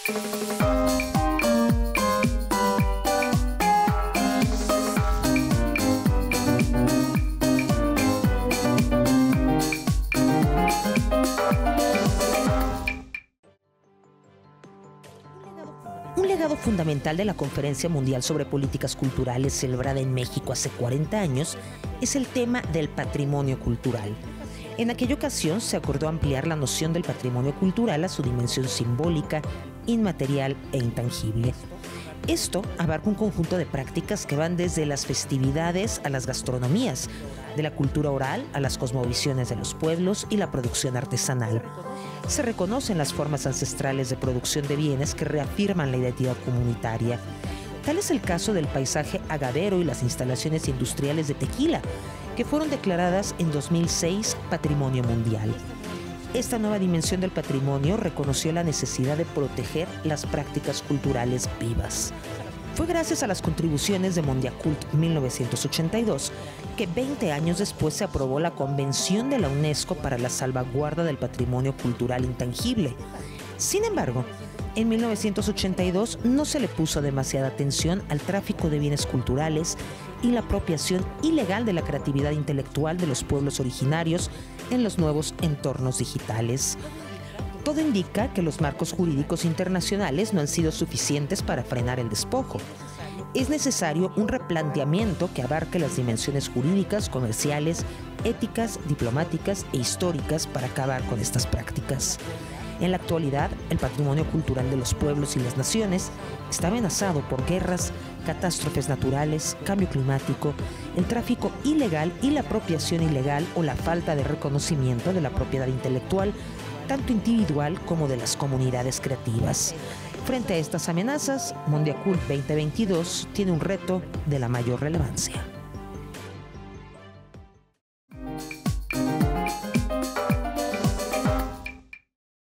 Un legado fundamental de la Conferencia Mundial sobre Políticas Culturales celebrada en México hace 40 años es el tema del patrimonio cultural. En aquella ocasión se acordó ampliar la noción del patrimonio cultural a su dimensión simbólica, inmaterial e intangible. Esto abarca un conjunto de prácticas que van desde las festividades a las gastronomías, de la cultura oral a las cosmovisiones de los pueblos y la producción artesanal. Se reconocen las formas ancestrales de producción de bienes que reafirman la identidad comunitaria. Tal es el caso del paisaje agavero y las instalaciones industriales de Tequila, que fueron declaradas en 2006 Patrimonio Mundial. Esta nueva dimensión del patrimonio reconoció la necesidad de proteger las prácticas culturales vivas. Fue gracias a las contribuciones de Mondiacult 1982 que 20 años después se aprobó la Convención de la UNESCO para la salvaguarda del patrimonio cultural intangible. Sin embargo, en 1982 no se le puso demasiada atención al tráfico de bienes culturales y la apropiación ilegal de la creatividad intelectual de los pueblos originarios en los nuevos entornos digitales. Todo indica que los marcos jurídicos internacionales no han sido suficientes para frenar el despojo. Es necesario un replanteamiento que abarque las dimensiones jurídicas, comerciales, éticas, diplomáticas e históricas para acabar con estas prácticas. En la actualidad, el patrimonio cultural de los pueblos y las naciones está amenazado por guerras, catástrofes naturales, cambio climático, el tráfico ilegal y la apropiación ilegal o la falta de reconocimiento de la propiedad intelectual, tanto individual como de las comunidades creativas. Frente a estas amenazas, Mondiacult 2022 tiene un reto de la mayor relevancia.